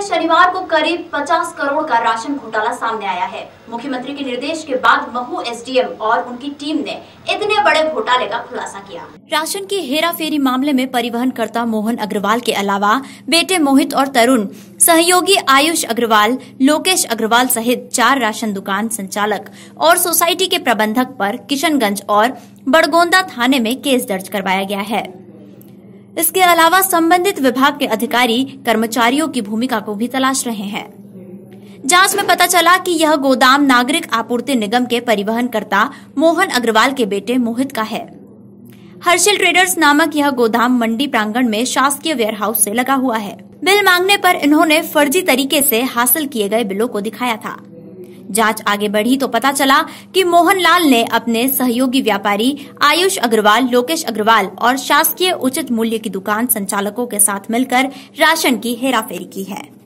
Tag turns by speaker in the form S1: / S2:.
S1: शनिवार को करीब 50 करोड़ का राशन घोटाला सामने आया है। मुख्यमंत्री के निर्देश के बाद महू एसडीएम और उनकी टीम ने इतने बड़े घोटाले का खुलासा किया। राशन की हेराफेरी मामले में परिवहनकर्ता मोहन अग्रवाल के अलावा बेटे मोहित और तरुण, सहयोगी आयुष अग्रवाल, लोकेश अग्रवाल सहित 4 राशन दुकान संचालक और सोसाइटी के प्रबंधक पर किशनगंज और बड़गोंदा थाने में केस दर्ज करवाया गया है। इसके अलावा संबंधित विभाग के अधिकारी कर्मचारियों की भूमिका को भी तलाश रहे हैं। जांच में पता चला कि यह गोदाम नागरिक आपूर्ति निगम के परिवहनकर्ता मोहन अग्रवाल के बेटे मोहित का है। हर्षिल ट्रेडर्स नामक यह गोदाम मंडी प्रांगण में शासकीय वेयरहाउस से लगा हुआ है। बिल मांगने पर इन्होंने फर्जी तरीके से हासिल किए गए बिलों को दिखाया था। जांच आगे बढ़ी तो पता चला कि मोहनलाल ने अपने सहयोगी व्यापारी आयुष अग्रवाल, लोकेश अग्रवाल और शासकीय उचित मूल्य की दुकान संचालकों के साथ मिलकर राशन की हेराफेरी की है।